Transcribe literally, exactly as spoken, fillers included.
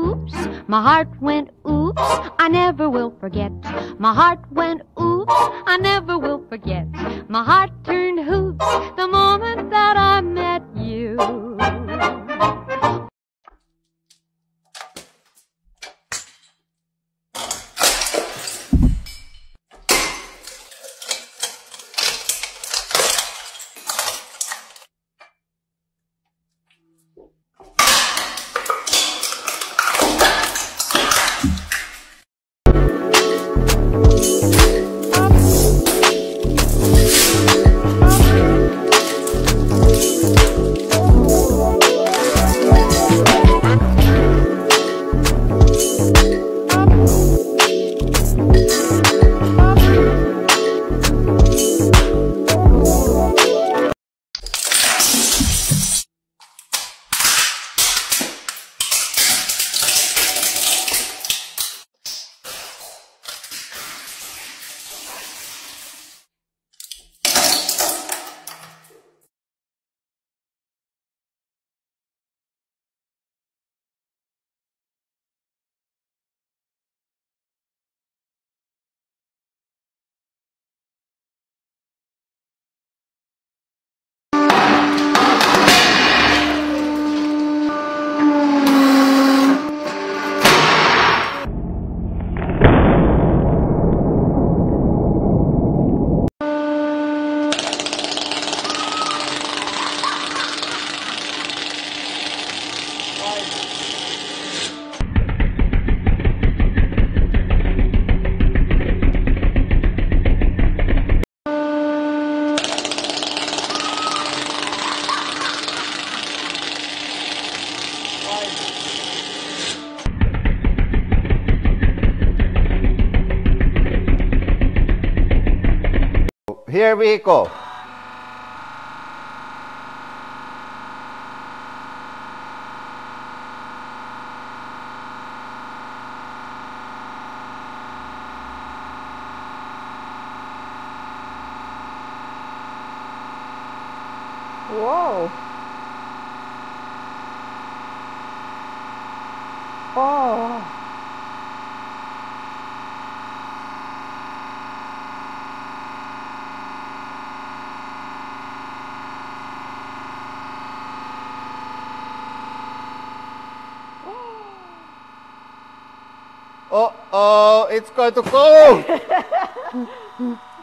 oops, my heart went oops, I never will forget. My heart went oops, I never will forget. My heart turned hoops the moment that I met you. Here we go. Whoa. Oh. Oh, oh, it's going to go!